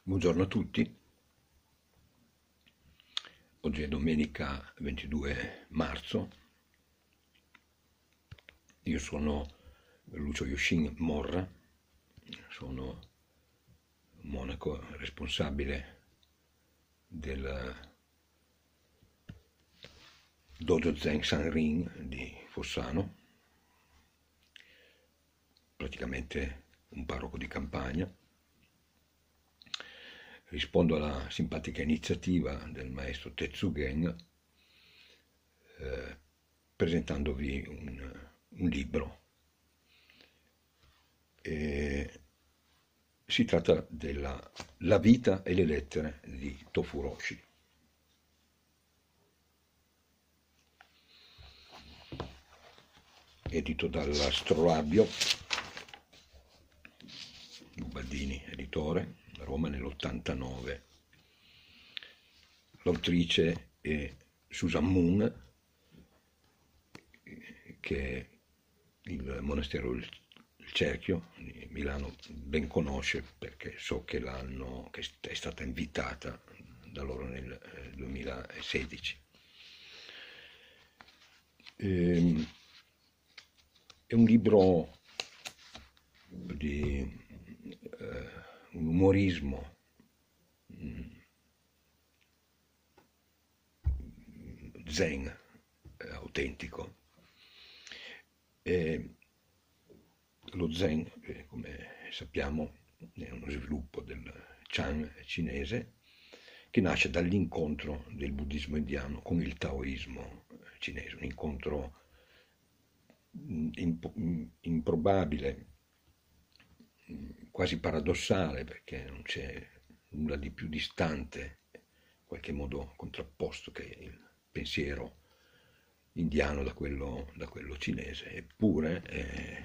Buongiorno a tutti, oggi è domenica 22 marzo, io sono Lucio Yoshin Morra, sono monaco responsabile del Dojo Zen Sanrin di Fossano, praticamente un parroco di campagna. Rispondo alla simpatica iniziativa del maestro Tetsugen presentandovi un libro. Si tratta della La vita e le lettere di Tofuroshi. Edito dall'Astrolabio, Ubaldini editore, Roma nell'89. L'autrice è Susan Moon, che il monastero Il Cerchio di Milano ben conosce perché so che è stata invitata da loro nel 2016. È un libro di un umorismo zen autentico. Lo zen, come sappiamo, è uno sviluppo del Chan cinese che nasce dall'incontro del buddismo indiano con il taoismo cinese, un incontro improbabile, quasi paradossale, perché non c'è nulla di più distante, in qualche modo contrapposto, che il pensiero indiano da quello cinese. Eppure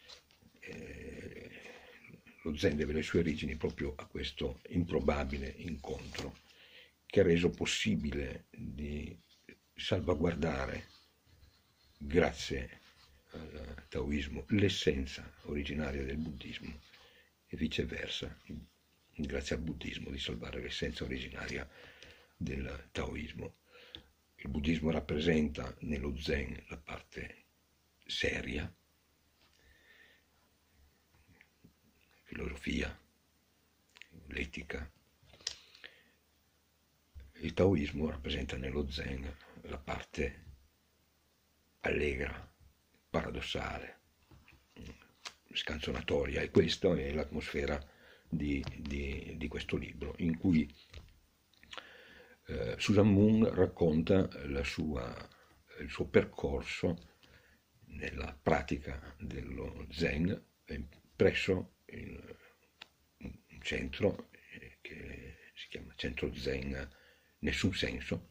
lo Zen deve le sue origini proprio a questo improbabile incontro che ha reso possibile di salvaguardare, grazie al taoismo, l'essenza originaria del buddismo e viceversa, grazie al buddismo, di salvare l'essenza originaria del taoismo. Il buddismo rappresenta nello Zen la parte seria, filosofia, l'etica. Il taoismo rappresenta nello Zen la parte allegra, paradossale, scanzonatoria, e questa è l'atmosfera di questo libro, in cui Susan Moon racconta il suo percorso nella pratica dello Zen presso un centro che si chiama Centro Zen Nessun Senso,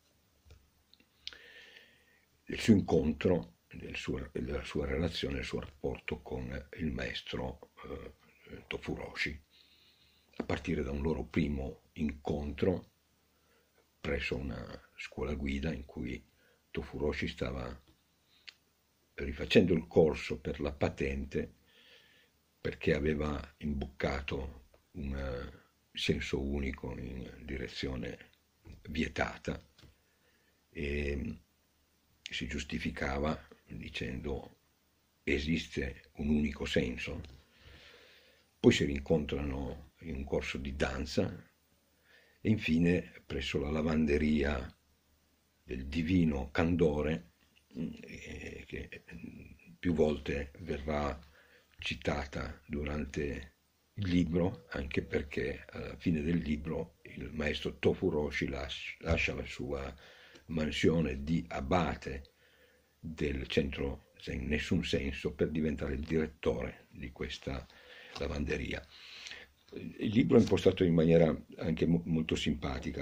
il suo incontro, la sua relazione, il suo rapporto con il maestro Tofuroshi, a partire da un loro primo incontro presso una scuola guida in cui Tofuroshi stava rifacendo il corso per la patente perché aveva imboccato un senso unico in direzione vietata e si giustificava dicendo esiste un unico senso. Poi si rincontrano in un corso di danza e infine presso la lavanderia del divino candore, che più volte verrà citata durante il libro, anche perché alla fine del libro il maestro Tofuroshi lascia la sua mansione di abate del centro Zen Nessun Senso per diventare il direttore di questa lavanderia. Il libro è impostato in maniera anche molto simpatica.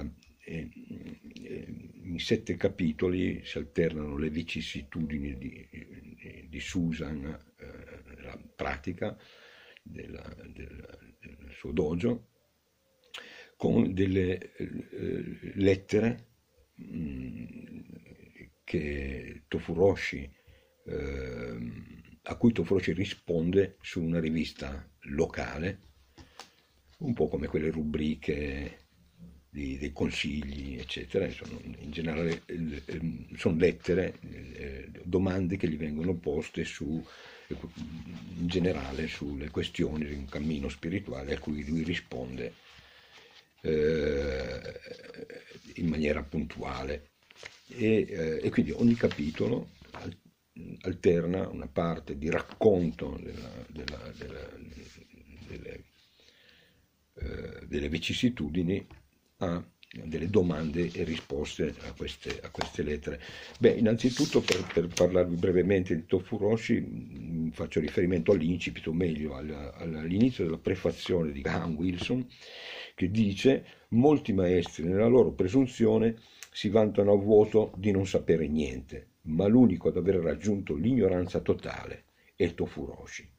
In 7 capitoli si alternano le vicissitudini di Susan, la pratica del suo dojo, con delle lettere che Tofuroshi, a cui Tofuroshi risponde su una rivista locale, un po' come quelle rubriche dei consigli, eccetera. In generale sono lettere, domande che gli vengono poste in generale sulle questioni di un cammino spirituale a cui lui risponde in maniera puntuale. E quindi ogni capitolo alterna una parte di racconto delle vicissitudini a delle domande e risposte a queste lettere. Beh, innanzitutto per parlarvi brevemente di Tofu-Roshi faccio riferimento all'incipit, o meglio all'inizio della prefazione di Graham Wilson, che dice: molti maestri nella loro presunzione si vantano a vuoto di non sapere niente, ma l'unico ad aver raggiunto l'ignoranza totale è il Tofu-Roshi.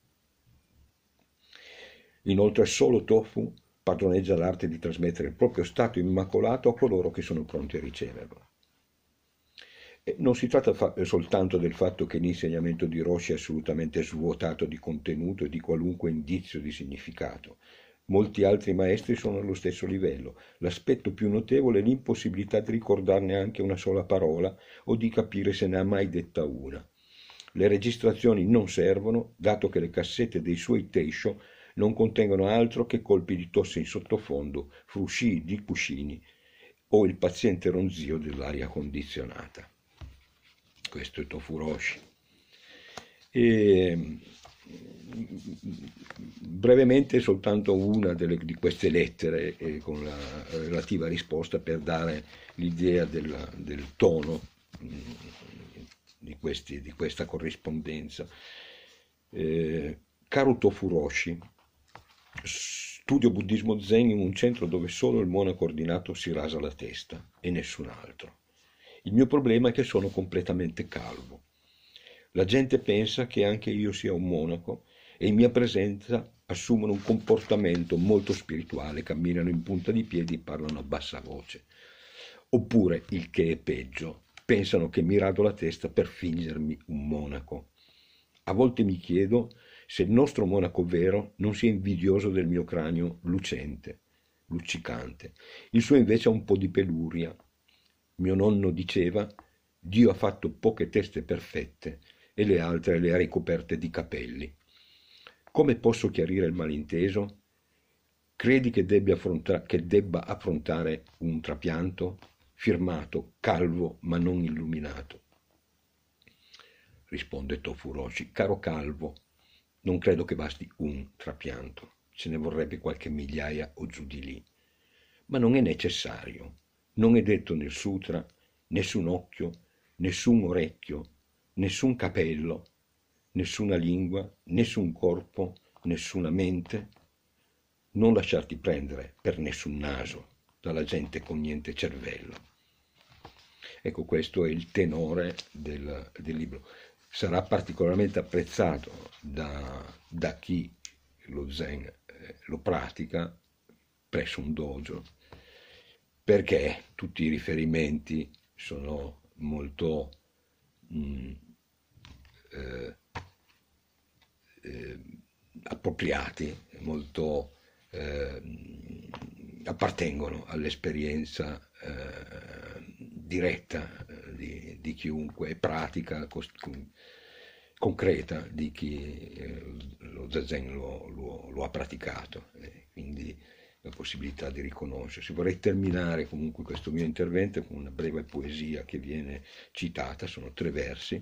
Inoltre solo Tofu padroneggia l'arte di trasmettere il proprio stato immacolato a coloro che sono pronti a riceverlo. E non si tratta soltanto del fatto che l'insegnamento di Roshi è assolutamente svuotato di contenuto e di qualunque indizio di significato. Molti altri maestri sono allo stesso livello. L'aspetto più notevole è l'impossibilità di ricordarne anche una sola parola o di capire se ne ha mai detta una. Le registrazioni non servono, dato che le cassette dei suoi teisho non contengono altro che colpi di tosse in sottofondo, frusci di cuscini o il paziente ronzio dell'aria condizionata. Questo è Tofu-Roshi. Brevemente soltanto una di queste lettere con la relativa risposta per dare l'idea del tono di questa corrispondenza. Caro Tofu-Roshi, studio buddismo zen in un centro dove solo il monaco ordinato si rasa la testa e nessun altro. Il mio problema è che sono completamente calvo. La gente pensa che anche io sia un monaco e in mia presenza assumono un comportamento molto spirituale, camminano in punta di piedi e parlano a bassa voce. Oppure, il che è peggio, pensano che mi rado la testa per fingermi un monaco. A volte mi chiedo se il nostro monaco vero non sia invidioso del mio cranio lucente, luccicante. Il suo invece ha un po' di peluria. Mio nonno diceva: Dio ha fatto poche teste perfette e le altre le ha ricoperte di capelli. Come posso chiarire il malinteso? Credi che debba affrontare un trapianto? Firmato calvo ma non illuminato. Risponde Tofu-Roshi: caro calvo, non credo che basti un trapianto, ce ne vorrebbe qualche migliaia o giù di lì. Ma non è necessario, non è detto nel sutra, nessun occhio, nessun orecchio, nessun capello, nessuna lingua, nessun corpo, nessuna mente. Non lasciarti prendere per nessun naso dalla gente con niente cervello. Ecco, questo è il tenore del libro. Sarà particolarmente apprezzato da chi lo zen lo pratica presso un dojo, perché tutti i riferimenti sono molto appropriati, molto appartengono all'esperienza diretta di chiunque, pratica concreta di chi lo zazen lo ha praticato, quindi la possibilità di riconoscersi. Vorrei terminare comunque questo mio intervento con una breve poesia che viene citata, sono 3 versi,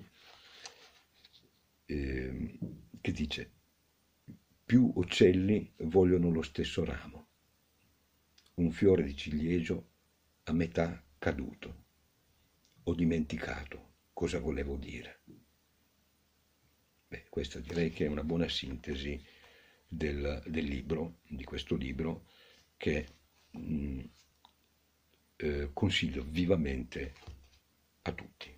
che dice: più uccelli vogliono lo stesso ramo, un fiore di ciliegio a metà caduto, ho dimenticato cosa volevo dire. Beh, questa direi che è una buona sintesi del libro, di questo libro, che consiglio vivamente a tutti.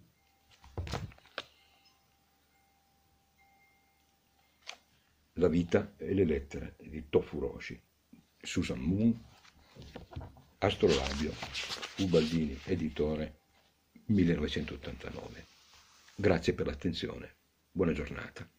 La vita e le lettere di Tofu-Roshi, Susan Moon, Astrolabio, Ubaldini, editore, 1989. Grazie per l'attenzione. Buona giornata.